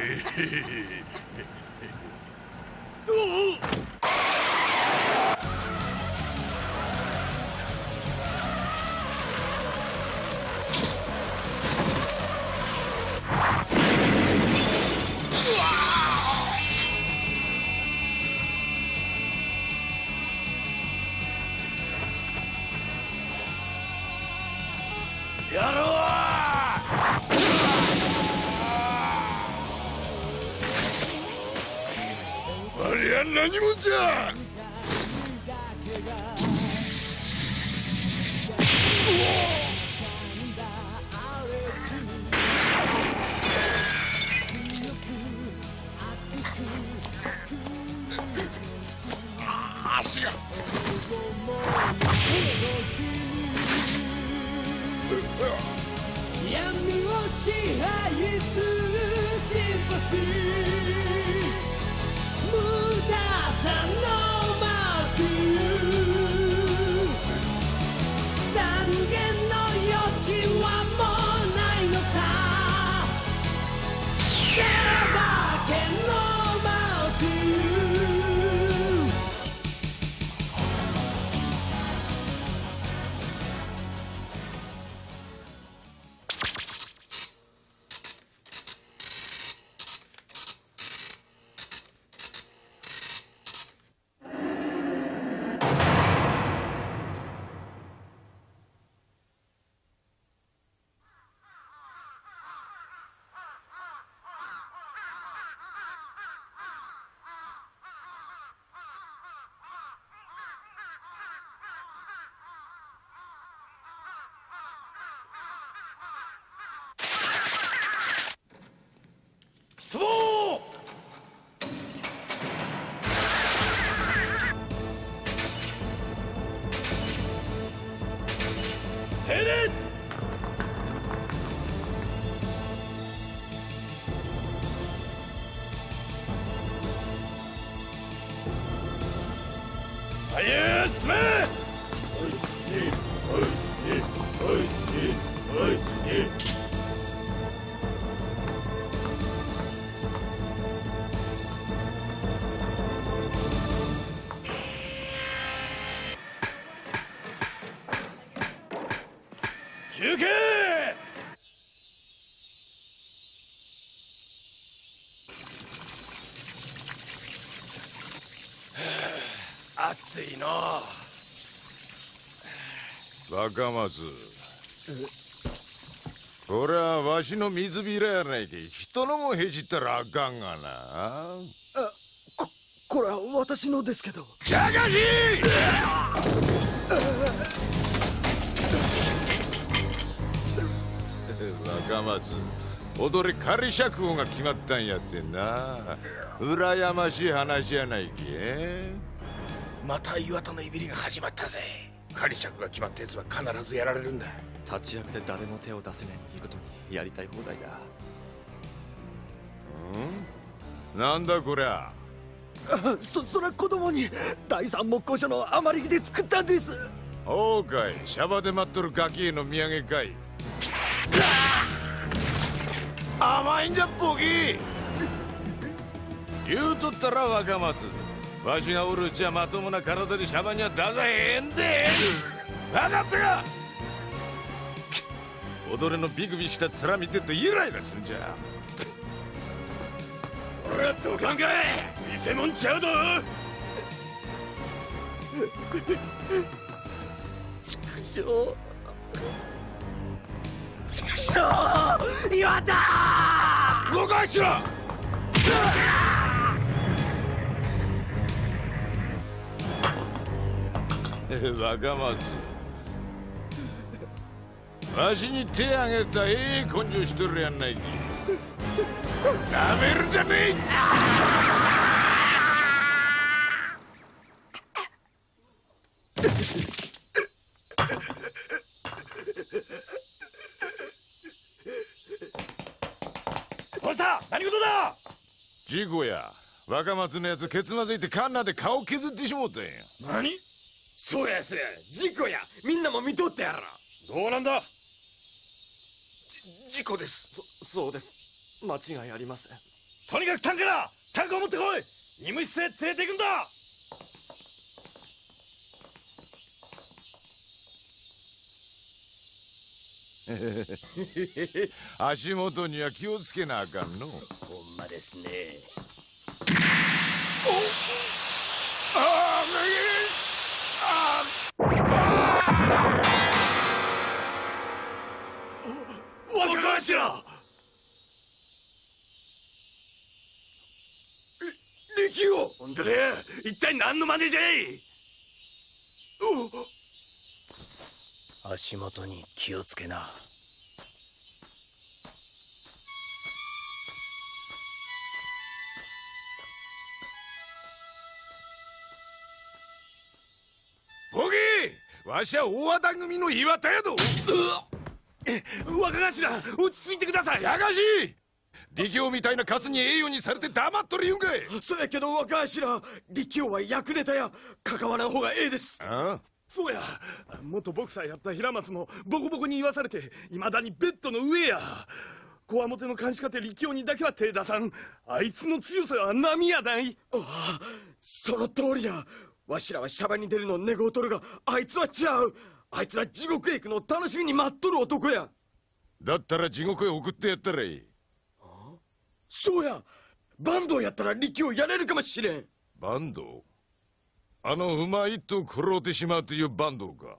やろう。ありゃ何者じゃ。足が闇を支配するシンパシー、無駄さのマーク、断言の余地はもうないのさ、さらばけのマーク。 失望。整列。前へ進め。休憩。暑いの。 若松、これはわしの水びらやないけ。人のもへじったらあかんがな。 これは私のですけど。 じゃかし若松、踊り仮釈放が決まったんやってな。羨ましい話やないけ。 また岩田のいびりが始まったぜ。仮釈が決まったやつは必ずやられるんだ。 立ち役で誰も手を出せない見事にやりたい放題だ。 なんだこりゃ。 それは子供に第三木工所の余り木で作ったんです。 そうかい。シャバで待っとるガキへの土産かい。甘いんじゃボキ。言うとったら若松、わしがおるうちはまともな体でシャバには出さへんで。分かったか。踊りのビクビクした面見てるとイライラすんじゃ。 俺はどかんかい。偽物ちゃうぞ。 ちくしょう岩田。 動かしろ。 若松、わしに手あげた根性しとるやんないき。なめるんじゃねえ。 どうした。何事だ。 事故や。若松のやつケツまずいてカンナで顔削ってしもうたんや。 何。 そうやそうや、事故や。みんなも見とったやろ。 どうなんだ。事故です。 そうです。間違いありません。 とにかくタンクだ。タンクを持ってこい。医務室へ連れて行くんだ。 足元には気をつけなあかんの。 ほんまですね。若頭。力を。ほんとだよ。一体何の真似じゃい。足元に気をつけな。 ボギー、わしは大和田組の岩田やど。 若頭、落ち着いてください。 じゃがし力王みたいなカスに栄誉にされて黙っとる言うんかい。 そやけど若頭、力王は役ネタや関わらん方がええです。 ああ、 そうや、元ボクサーやった平松もボコボコに言わされていまだにベッドの上や。こわもての監視家庭力王にだけは手出さん。あいつの強さは波やない。ああ、その通りや。わしらはシャバに出るのを願うとるが、あいつは違う。あいつは地獄へ行くのを楽しみに待っとる男や。 だったら地獄へ送ってやったらいい。 そうや、坂東やったら力をやれるかもしれん。 坂東、あのうまいと食ろうてしまうという坂東か。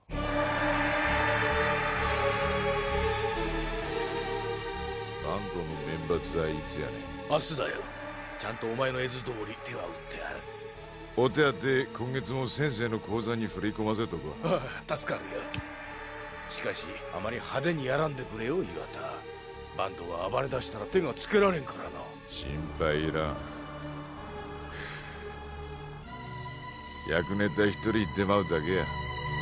坂東の免罰はいつやねん。 明日だよ。ちゃんとお前の絵図通り手は打ってやる。 お手当て今月も先生の口座に振り込ませとこ。 ああ、助かるよ。しかしあまり派手にやらんでくれよ岩田。バンドが暴れ出したら手がつけられんからな。 心配いらん。役ネタ一人言ってまうだけや。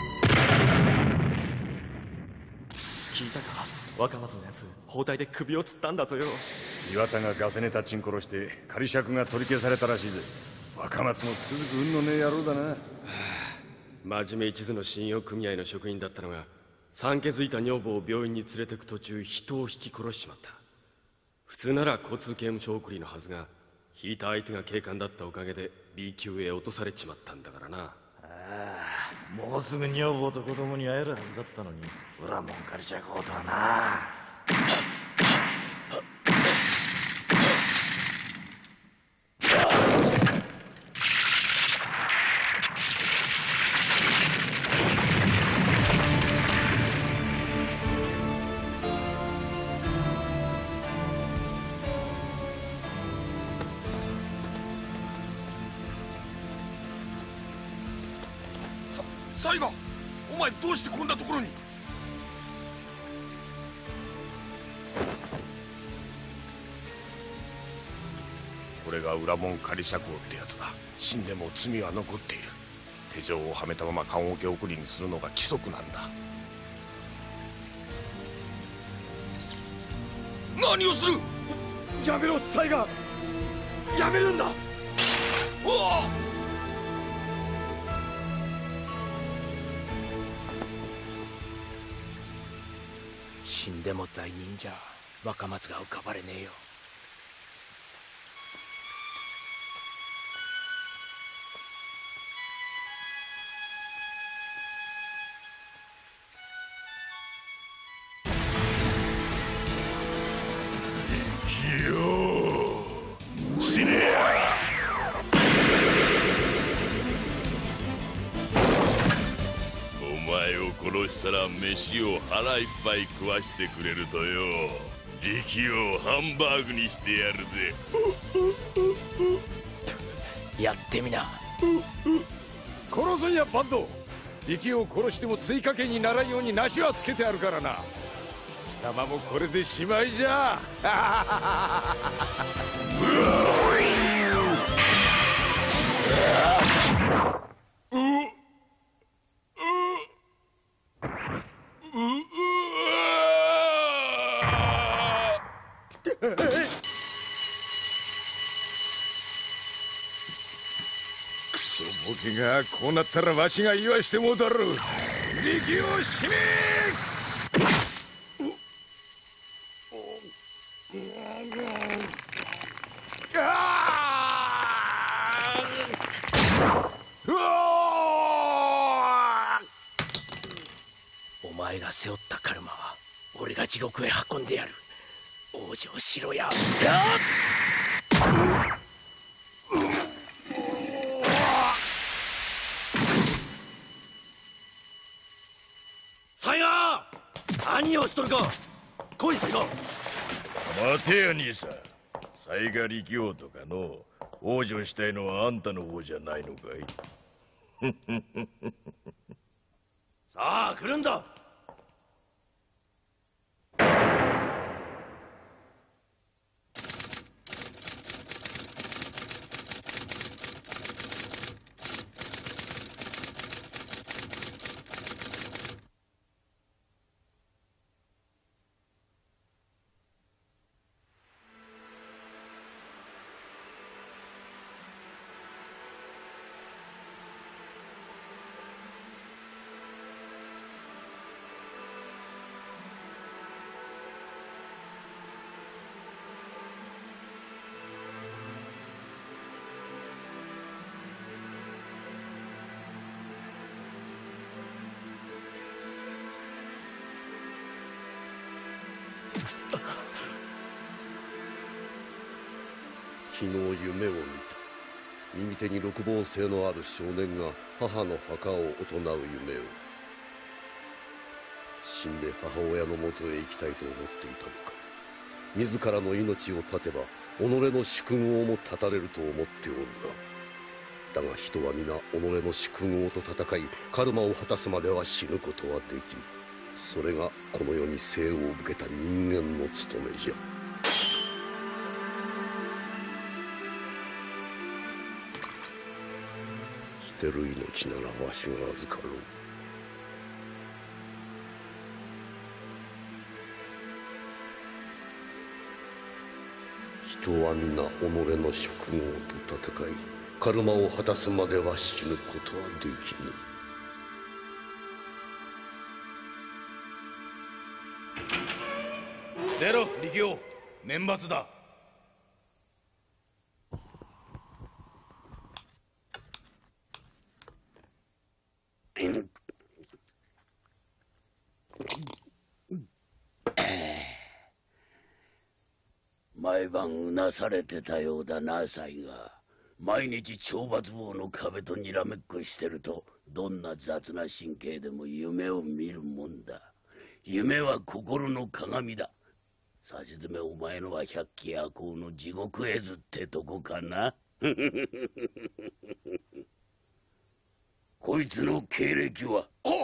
聞いたか、若松のやつ包帯で首をつったんだとよ。 岩田がガセネタチン殺して仮釈が取り消されたらしいぜ。若松もつくづく運のねえ野郎だな。 真面目一途の信用組合の職員だったのが、産気づいた女房を病院に連れてく途中人を引き殺しちまった。普通なら交通刑務所送りのはずが、引いた相手が警官だったおかげで B 級へ落とされちまったんだからな。 ああ、もうすぐ女房と子供に会えるはずだったのに裏もん借りちゃこうとはな。 サイガ、お前どうしてこんなところに。これが裏門仮釈放ってやつだ。死んでも罪は残っている。手錠をはめたまま棺桶送りにするのが規則なんだ。何をする。やめろサイガ、やめるんだ。おお、死んでも罪人じゃ若松が浮かばれねえよ。力王、死ねや。 お前を殺したら飯を腹いっぱい食わしてくれるとよ。力をハンバーグにしてやるぜ。 やってみな。 殺すんやバンド。力を殺しても追加刑にならんように梨はつけてあるからな。貴様もこれでしまいじゃ。クソボケが、こうなったらわしが言わしてもだる。力をしめ。あが背負ったカルマは俺が地獄へ運んでやる。往生しろや。 サイガー、何をしとるか。来いサイガー。 待てや兄さん。サイガ力王とかの往生したいのはあんたの方じゃないのかい。 さあ来るんだ。 昨日夢を見た。右手に六芒星のある少年が母の墓を行う夢を。死んで母親のもとへ行きたいと思っていたのか。自らの命を絶てば己の主君王も絶たれると思っておるが、だが人は皆己の主君王と戦いカルマを果たすまでは死ぬことはできぬ。それがこの世に生を受けた人間の務めじゃ。捨てる命ならわしが預かろう。人は皆己の職業と戦いカルマを果たすまでは死ぬことはできぬ。 出ろ力王、免罰だ。 毎晩うなされてたようだな、サイが。毎日懲罰棒の壁とにらめっこしてると、どんな雑な神経でも夢を見るもんだ。夢は心の鏡だ。さしずめお前のは百鬼夜行の地獄絵図ってとこかな。こいつの経歴は？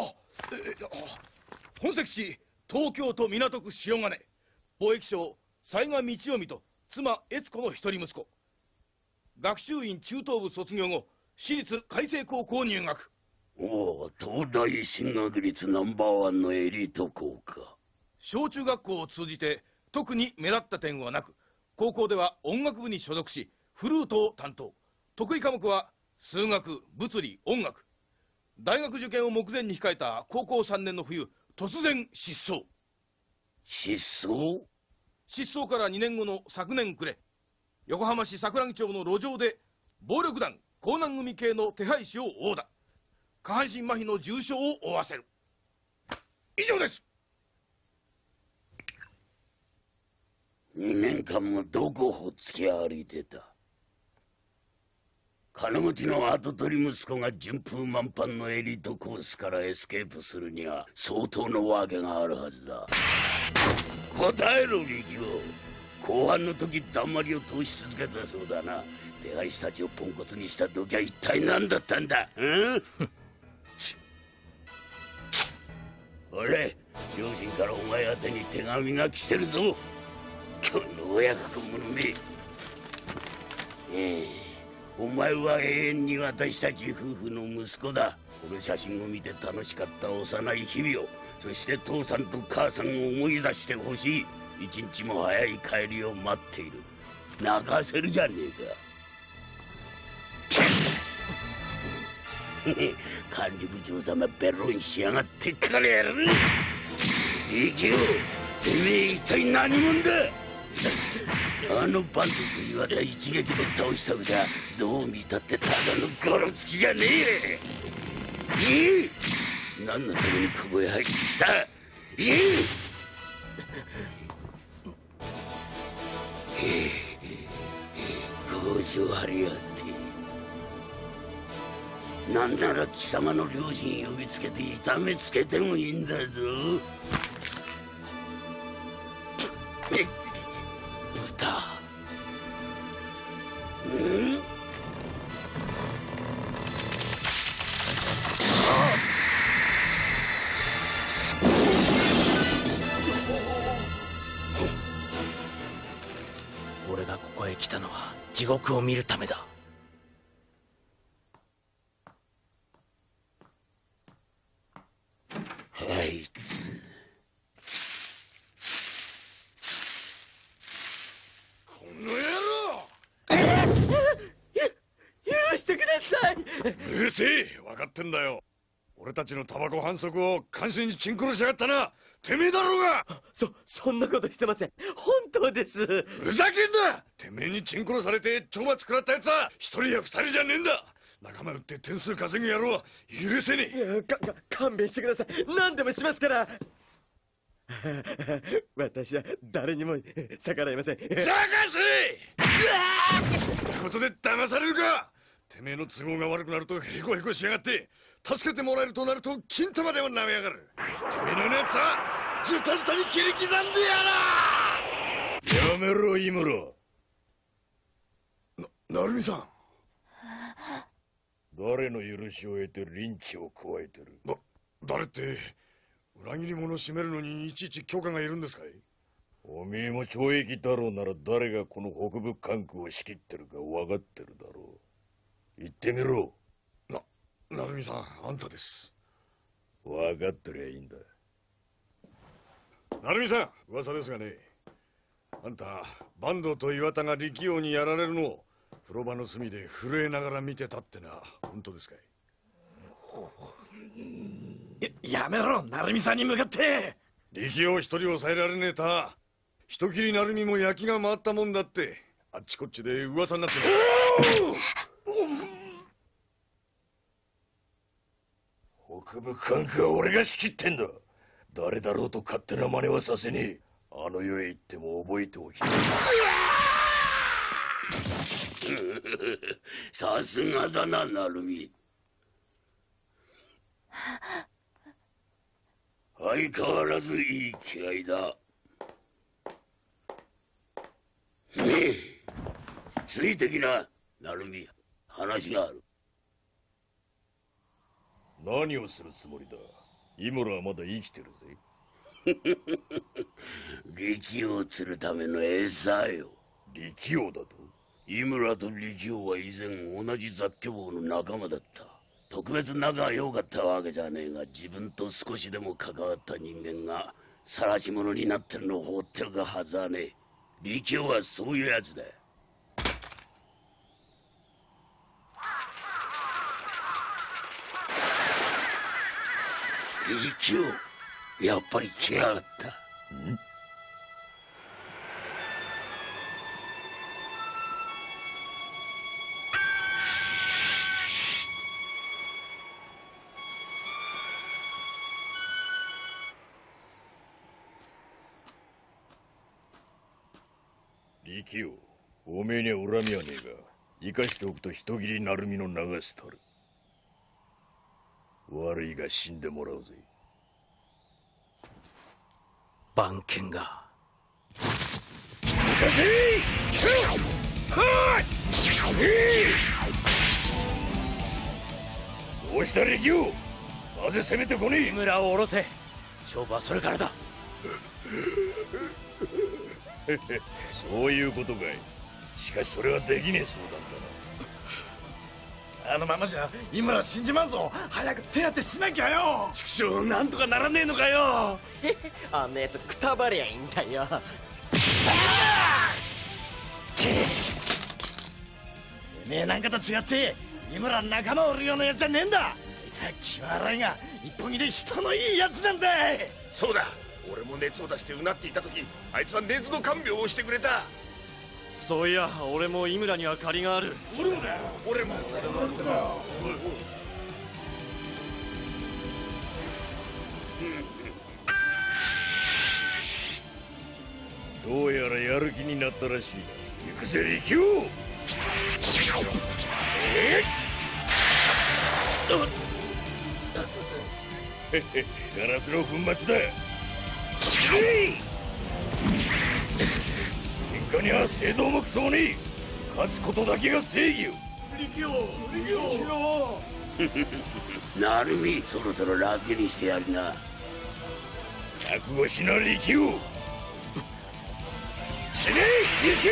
本籍地東京都港区塩金、貿易商雑賀道臣と妻悦子の一人息子。学習院中等部卒業後私立開成高校入学。 おお、東大進学率ナンバーワンのエリート校か。 小中学校を通じて特に目立った点はなく、高校では音楽部に所属しフルートを担当。得意科目は数学、物理、音楽。大学受験を目前に控えた高校3年の冬、突然失踪。 失踪？ 失踪から2年後の昨年暮れ、横浜市桜木町の路上で暴力団江南組系の手配師を殴打。下半身麻痺の重傷を負わせる。以上です。 2年間もどこほっつき歩いてた。金持ちの跡取り息子が順風満帆のエリートコースからエスケープするには相当の訳があるはずだ。答えろ力王。後半の時だんまりを通し続けたそうだな。手配師たちをポンコツにした時は一体何だったんだ。俺、両親からお前宛てに手紙が来てるぞ。今日の親子者め。お前は永遠に私たち夫婦の息子だ。この写真を見て楽しかった幼い日々を、そして父さんと母さんを思い出してほしい。一日も早い帰りを待っている。泣かせるじゃねえか。管理部長様ベロにしやがってからやる。力王、てめえ一体何者だ。あのバンドと岩田一撃で倒した腕はどう見たってただのゴロつきじゃねえ。何のためにここへ入ってきた。 強情張りやがって。なんなら貴様の両親呼びつけて痛めつけてもいいんだぞ。豚。 俺がここへ来たのは地獄を見るためだ。 あいつ。 この野郎！ 許してください。 うるせえ、分かってんだよ。俺たちのタバコ反則を監視にチンコロしやがったな。てめえだろうが。 そんなことしてません。本当です。 ふざけんな。てめえにチンコロされて懲罰食らったやつは一人や二人じゃねえんだ。仲間売って点数稼ぐ野郎は許せねえ。 勘弁してください。何でもしますから。私は誰にも逆らいません。 じゃかせ！こんなことで騙されるか。てめえの都合が悪くなるとヘコヘコしやがって、助けてもらえるとなると金玉でも舐めやがる。てめえのようなやつはズタズタに切り刻んでやら。 やめろ井村。 成美さん。 誰の許しを得てリンチを加えてる？ 誰って裏切り者を締めるのにいちいち許可がいるんですかい？ おめえも懲役太郎なら誰がこの北部管区を仕切ってるか分かってるだろう。言ってみろ。 成美さん、あんたです。 分かってりゃいいんだ。 成美さん、噂ですがね、あんた坂東と岩田が力王にやられるのを風呂場の隅で震えながら見てたってのは本当ですかい？ やめろ、成美さんに向かって。 力王一人抑えられねえた。人斬り成美も焼きが回ったもんだってあっちこっちで噂になってる。 北部管区は俺が仕切ってんだ。誰だろうと勝手な真似はさせねえ。あの世へ行っても覚えておきな。 さすがだな、成美。相変わらずいい気合いだ。ねえ、ついてきな、成美。話がある。 何をするつもりだ？井村はまだ生きてるぜ。 力を釣るための餌よ。 力王だと？ 井村と力王は以前同じ雑居房の仲間だった。特別仲が良かったわけじゃねえが、自分と少しでも関わった人間が晒し者になってるのを放っておくはずはねえ。力王はそういうやつだ。力王、やっぱり来やがった。 力王、おめえには恨みはねえが、生かしておくと人斬り成美の流すたる。悪いが死んでもらうぜ。 番犬が。 行かせどうした力王、なぜ攻めてこねえ？ 井村を下ろせ。勝負はそれからだ。 そういうことかい。しかしそれはできねえそうだ。 あのままじゃ井村死んじまうぞ。早く手当てしなきゃよ。 畜生、なんとかならねえのかよ。 あんなやつくたばりゃいいんだよ。 てめえなんかと違って井村仲間おるようなやつじゃねえんだ。あいつは気は荒いが一本気で人のいいやつなんだ。 そうだ、俺も熱を出してうなっていた時、あいつは熱の看病をしてくれた。 そういや、俺も井村には借りがある。 俺もだよ、俺も。 どうやらやる気になったらしいな。行くぜ力王。ガラスの粉末だ。死ね！喧嘩には正道もクソもねえ。勝つことだけが正義よ。 力王なるみ、そろそろ楽にしてやるな。 覚悟しな力王。死ね力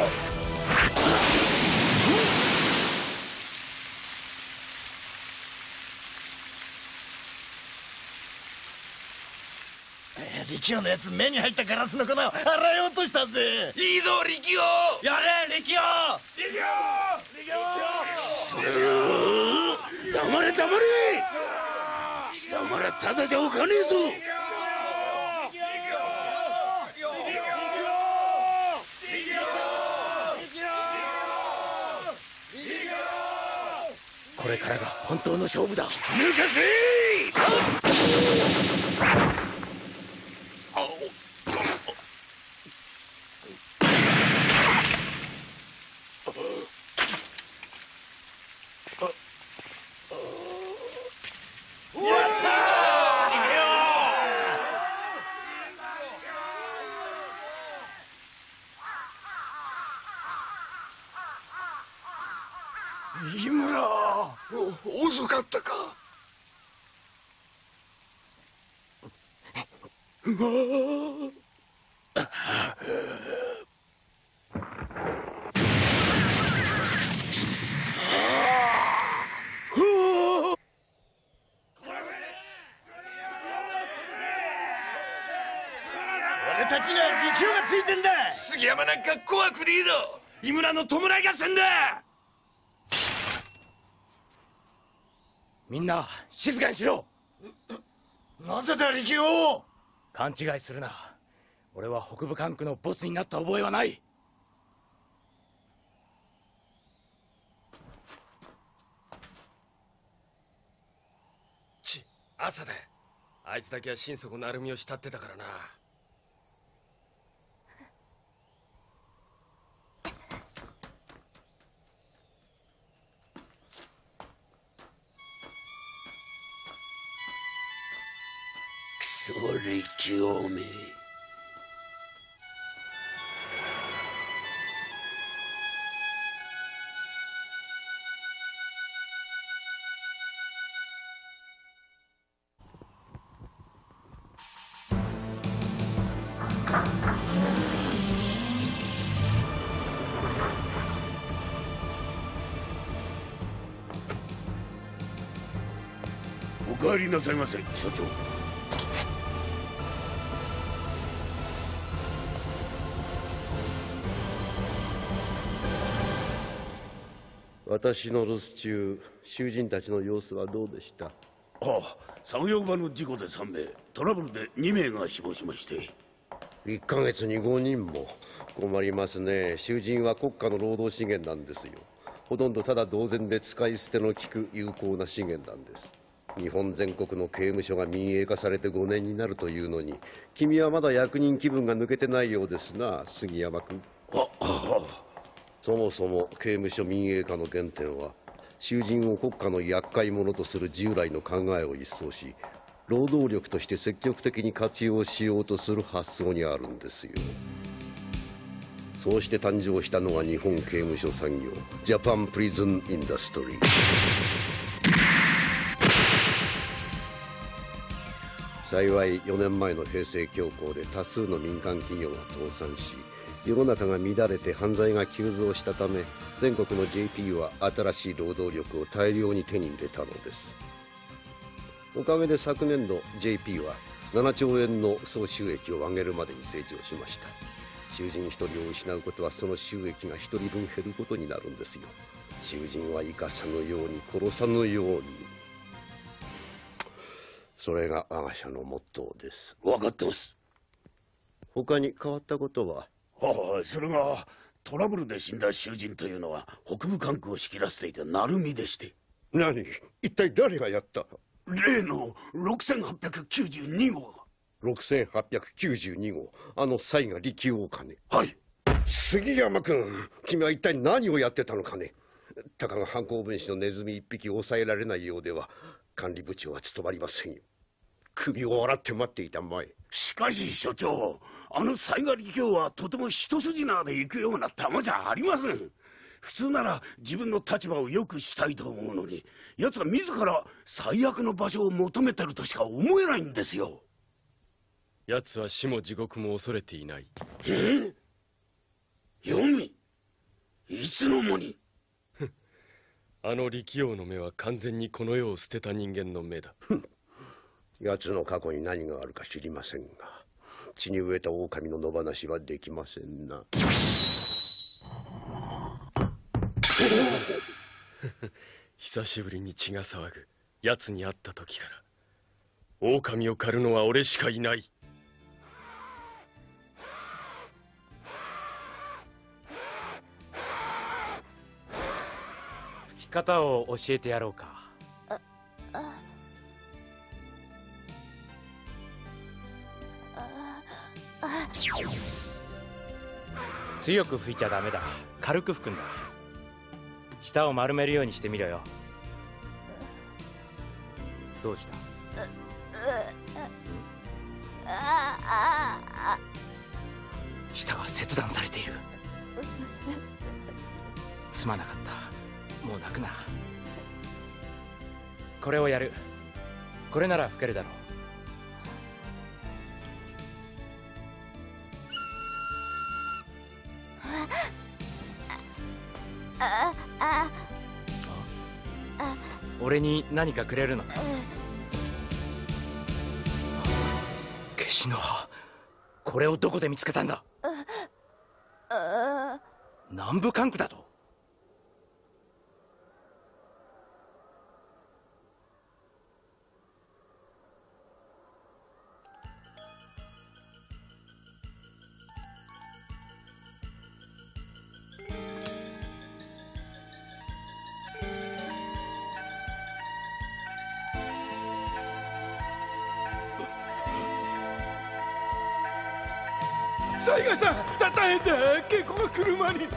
力王のやつ、目に入ったガラスの粉を洗い落としたぜ。 いいぞ力王。 やれ力王。 くそ黙れ黙れ。貴様らただじゃおかねえぞ。 これからが本当の勝負だ。 抜かせ！ 井村、遅かったか。 俺たちには力王がついてんだ。 杉山なんか怖くねえぞ。 井村の弔い合戦だ。 みんな静かにしろ。 なぜだ力王。 勘違いするな。俺は北部管区のボスになった覚えはない。 朝だ。あいつだけは心底成海を慕ってたからな。 くそ力王め。お帰りなさいませ、所長。 私の留守中、囚人たちの様子はどうでした？ 作業場の事故で3名、トラブルで2名が死亡しまして。 1ヶ月に5人も。困りますね。囚人は国家の労働資源なんですよ。ほとんどただ同然で使い捨ての利く有効な資源なんです。日本全国の刑務所が民営化されて5年になるというのに、君はまだ役人気分が抜けてないようですな、杉山君。そもそも刑務所民営化の原点は、囚人を国家の厄介者とする従来の考えを一掃し、労働力として積極的に活用しようとする発想にあるんですよ。そうして誕生したのが日本刑務所産業、ジャパンプリズンインダストリー。幸い4年前の平成恐慌で多数の民間企業が倒産し、世の中が乱れて犯罪が急増したため、全国の JP は新しい労働力を大量に手に入れたのです。おかげで昨年度 JP は7兆円の総収益を上げるまでに成長しました。囚人1人を失うことはその収益が1人分減ることになるんですよ。囚人は生かさぬように殺さぬように。それが我が社のモットーです。 分かってます。 他に変わったことは？ それがトラブルで死んだ囚人というのは北部管区を仕切らせていた鳴海でして。 何？一体誰がやった？ 例の6892号。 6892号、あの犀が力王かね。 はい。 杉山君、君は一体何をやってたのかね。たかが犯行分子のネズミ一匹抑えられないようでは管理部長は務まりませんよ。首を洗って待っていたまえ。 しかし所長、あの犀賀力王はとても一筋縄で行くような玉じゃありません。普通なら自分の立場を良くしたいと思うのに、奴は自ら最悪の場所を求めてるとしか思えないんですよ。 奴は死も地獄も恐れていない。 読み、いつの間に。 あの力王の目は完全にこの世を捨てた人間の目だ。 奴の過去に何があるか知りませんが、血に飢えた狼の野放しはできませんな。 久しぶりに血が騒ぐ。奴に会った時から狼を狩るのは俺しかいない。 吹き方を教えてやろうか。強く吹いちゃダメだ。軽く吹くんだ。舌を丸めるようにしてみろよ。どうした？舌が切断されている。すまなかった。もう泣くな。これをやる。これなら吹けるだろう。俺に何かくれるの？消しの葉。これをどこで見つけたんだ？南部管区だと？ 犀賀さん、大変だ。稽古が車に。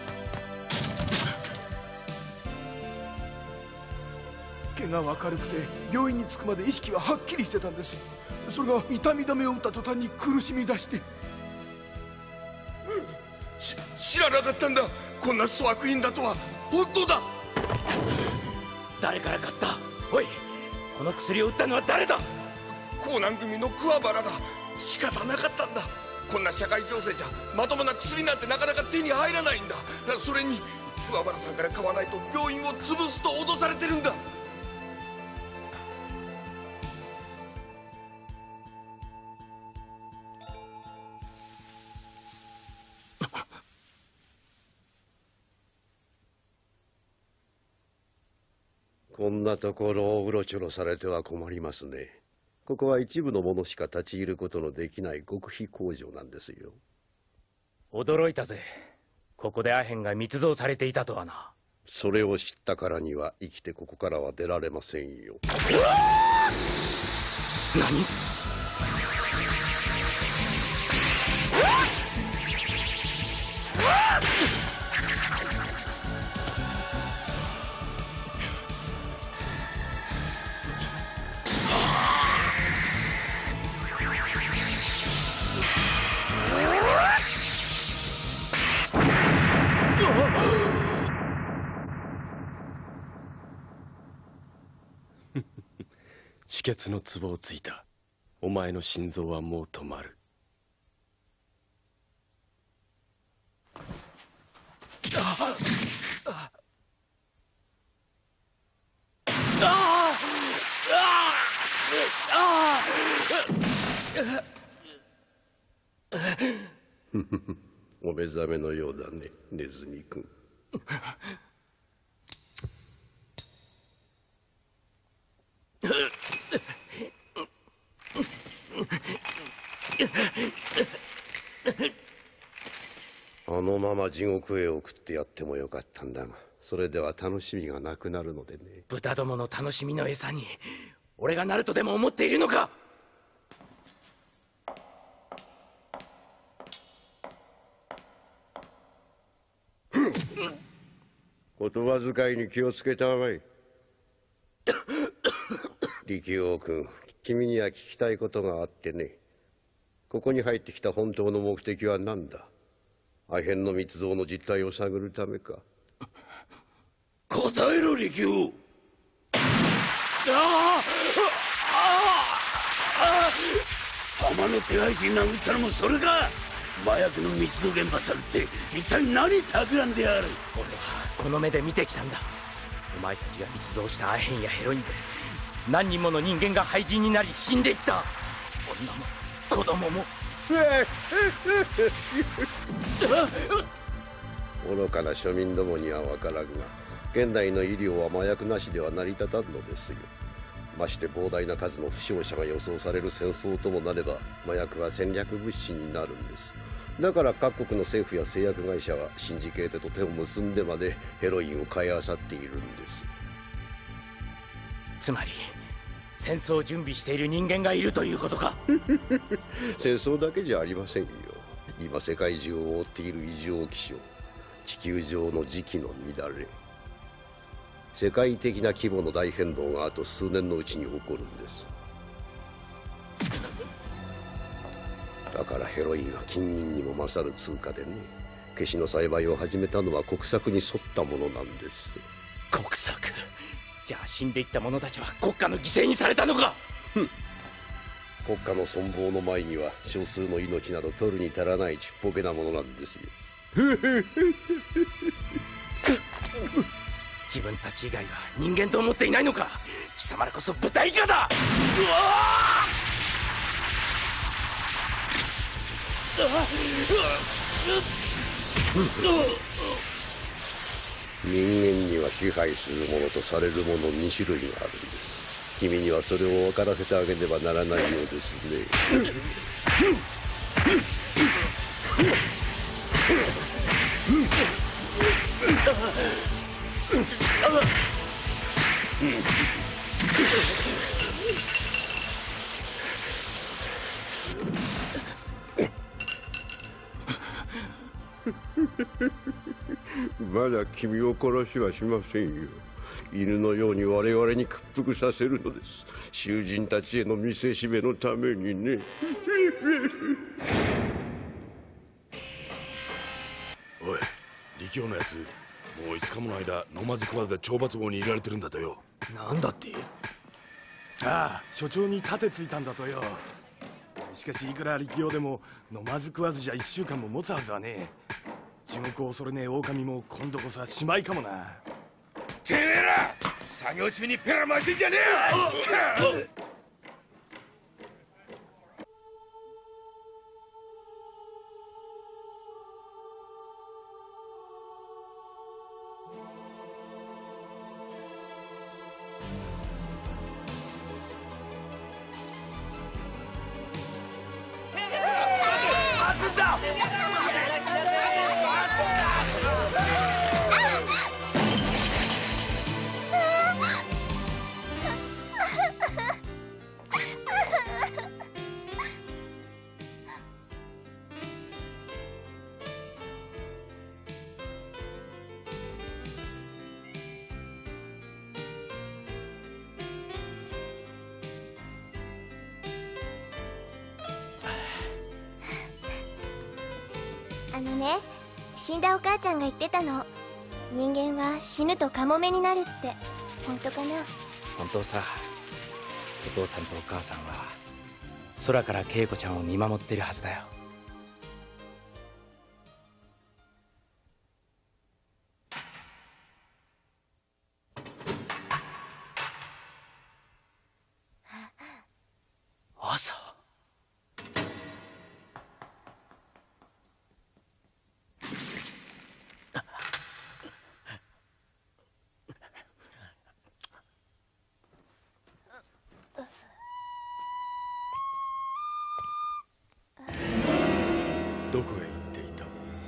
毛がは軽くて病院に着くまで意識ははっきりしてたんです。それが痛み止めを打った途端に苦しみ出して。 知らなかったんだ。こんな粗悪品だとは。本当だ。 誰から買った？おい、この薬を打ったのは誰だ？ 江南組の桑原だ。仕方なかったんだ。こんな社会情勢じゃまともな薬なんてなかなか手に入らないんだ。それに桑原さんから買わないと病院を潰すと脅されてるんだ。 こんなところをうろちょろされては困りますね。ここは一部の者しか立ち入ることのできない極秘工場なんですよ。 驚いたぜ。ここでアヘンが密造されていたとはな。 それを知ったからには生きてここからは出られませんよ。 何？ 止血のツボをついた。お前の心臓はもう止まる。 お目覚めのようだね、ネズミ君。あのまま地獄へ送ってやってもよかったんだが、それでは楽しみがなくなるのでね。 豚どもの楽しみの餌に俺がなるとでも思っているのか？ 言葉遣いに気をつけたまえ。力王君、君には聞きたいことがあってね。ここに入ってきた本当の目的は何だ？アヘンの密造の実態を探るためか？ 答えろ、力王。浜の手配師に殴ったのもそれか。麻薬の密造現場探って一体何企んである？ 俺はこの目で見てきたんだ。お前たちが密造したアヘンやヘロインで何人もの人間が廃人になり死んでいった。女も子供も。 愚かな庶民どもには分からんが、現代の医療は麻薬なしでは成り立たんのですよ。まして膨大な数の負傷者が予想される戦争ともなれば、麻薬は戦略物資になるんです。だから各国の政府や製薬会社はシンジケートと手を結んでまでヘロインを買い漁っているんです。 つまり戦争を準備している人間がいるということか？ 戦争だけじゃありませんよ。今世界中を覆っている異常気象、地球上の時期の乱れ、世界的な規模の大変動があと数年のうちに起こるんです。だからヘロインは金銀にも勝る通貨でね。ケシの栽培を始めたのは国策に沿ったものなんです。 国策？じゃあ死んでいった者たちは国家の犠牲にされたのか？ 国家の存亡の前には少数の命など取るに足らないちっぽけなものなんですよ。 自分たち以外は人間と思っていないのか？貴様らこそ豚以下だ！ 人間には支配するものとされるもの2種類があるんです。君にはそれを分からせてあげねばならないようですね。まだ君を殺しはしませんよ。犬のように我々に屈服させるのです。囚人たちへの見せしめのためにね。 おい、力王のやつ、もう5日もの間飲まず食わずで懲罰房に入れられてるんだとよ。 なんだって？ああ、所長に盾ついたんだとよ。しかしいくら力王でも飲まず食わずじゃ1週間も持つはずはねえ。地獄を恐れねえ狼も今度こそはしまいかもな。 てめえら作業中にペラ回してんじゃねえ！ 死んだお母ちゃんが言ってたの。人間は死ぬとカモメになるって。本当かな？ 本当さ。お父さんとお母さんは空から恵子ちゃんを見守ってるはずだよ。朝。 どこへ行っていた？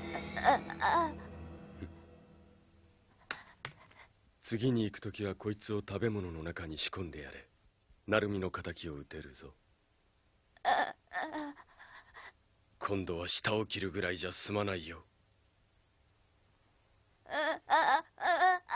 次に行くときはこいつを食べ物の中に仕込んでやれ。成海の敵を撃てるぞ。今度は舌を切るぐらいじゃ済まないよ。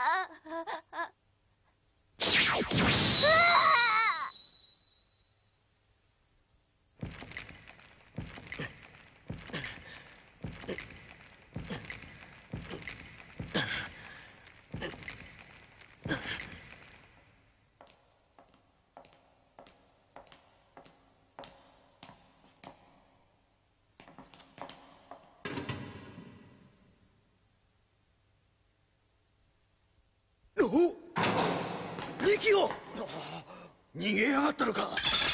力を逃げやがったのか。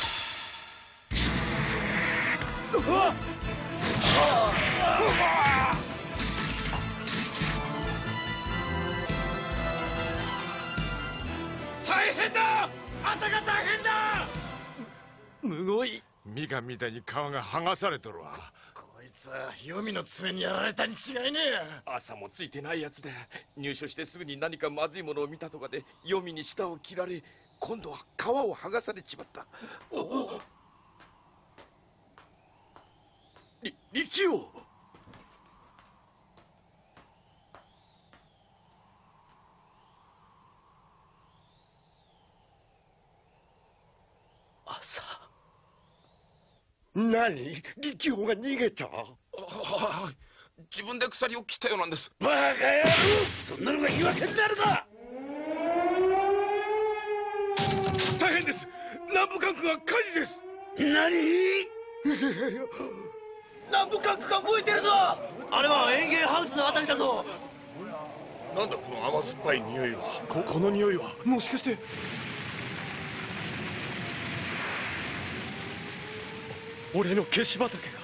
大変だ、朝が大変だ。 むごい。みかんみたいに皮が剥がされとるわ。 こいつは黄泉の爪にやられたに違いねえ。 朝もついてないやつで、入所してすぐに何かまずいものを見たとかで黄泉に舌を切られ、今度は皮を剥がされちまった。力を朝。何、力王が逃げた。 自分で鎖を切ったようなんです。 バカ野郎、そんなのが言い訳になるか。 大変です、南部管区が火事です。 何南部管区が燃えてるぞ。あれは園芸ハウスのあたりだぞ。 なんだこの甘酸っぱい匂いは。 この匂いはもしかして。 俺の消し畑が。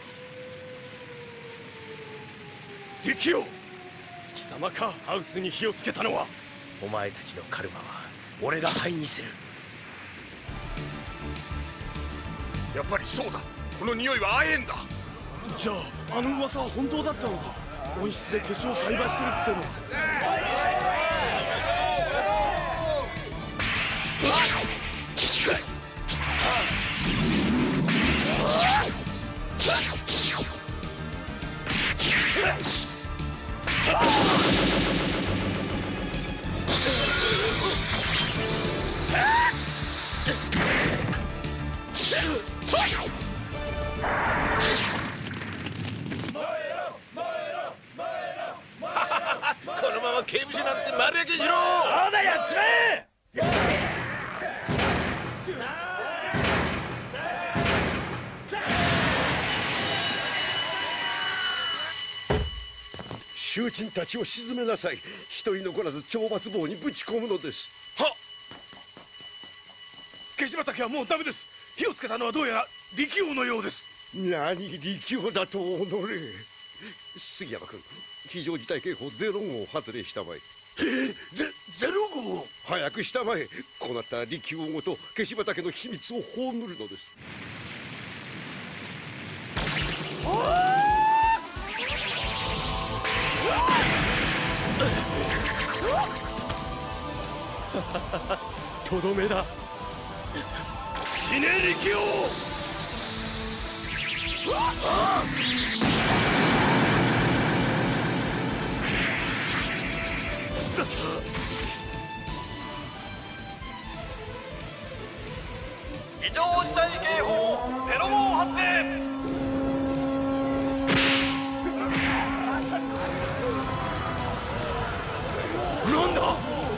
力王、 貴様かハウスに火をつけたのは。 お前たちのカルマは俺が灰にする。 やっぱりそうだ、この匂いは亜鉛だ。 じゃああの噂は本当だったのか。温室で結晶を栽培してるってのは。 このまま刑務所なんて丸焼きしろ。 そうだ、やっちまえ。 囚人たちを沈めなさい。一人残らず懲罰棒にぶち込むのです。 はっ。消し畑はもうダメです。火をつけたのはどうやら力王のようです。 何、力王だと己。杉山君、非常事態警報0号を発令したまえ。 ゼロ号。 早くしたまえ。こうなったら力王ごと消し畑の秘密を葬るのです。 とどめだ。 死ね力王。 異常事態警報ゼロ号発令。 なんだ。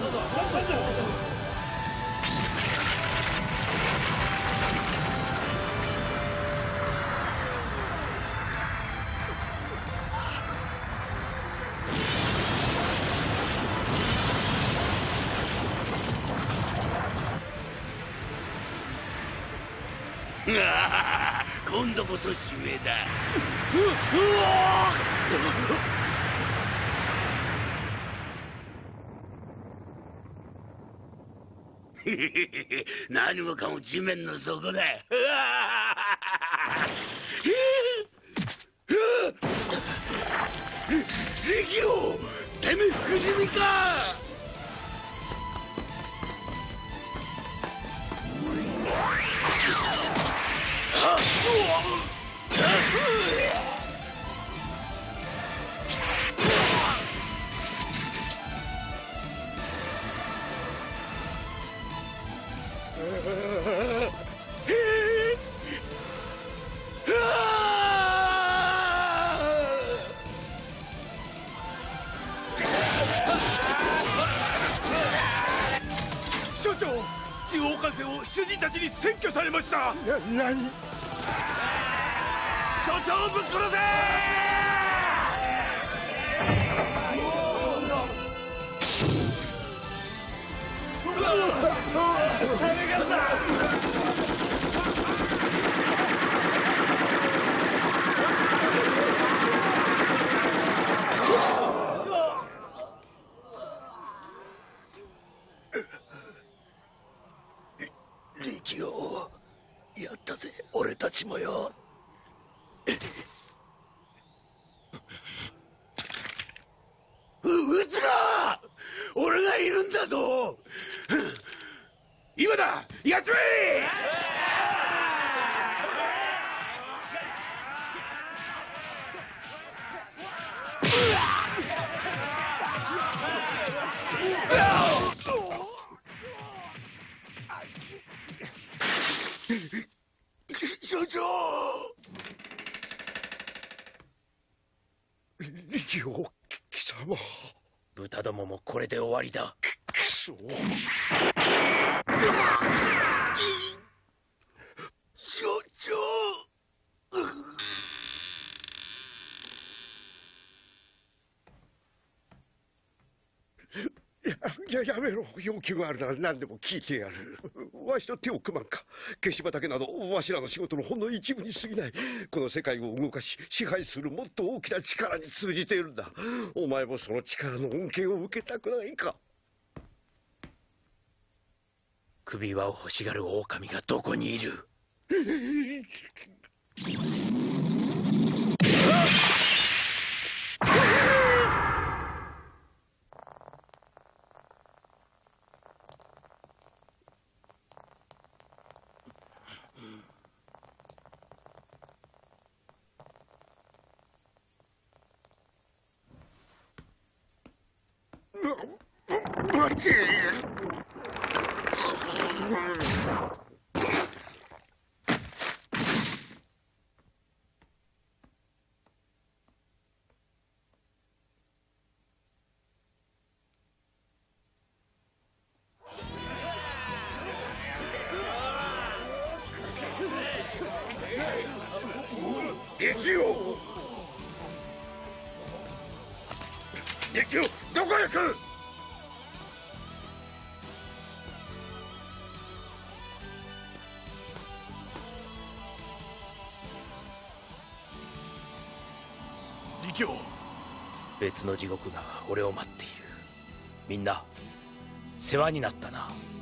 今度こそ指名だ。何もかも地面の底だ。力王、てめえ不死身か。 所長、中央艦船を主人たちに占拠されました。何？所長をぶっ殺せ！ 力をやったぜ、俺たちもよ。撃つな！俺がいるんだぞ！ 今だ！やっちまえ！ 所長！ 力を貴様。 豚どももこれで終わりだ。 くそ。 所長！ やめろ。要求があるなら何でも聞いてやる。わしと手を組まんか。消し畑などわしらの仕事のほんの一部に過ぎない。この世界を動かし支配するもっと大きな力に通じているんだ。お前もその力の恩恵を受けたくないか。 首輪を欲しがる狼がどこにいる？ 待て！ 力を！力をどこへ来る！ 別の地獄が俺を待っている。みんな世話になったな。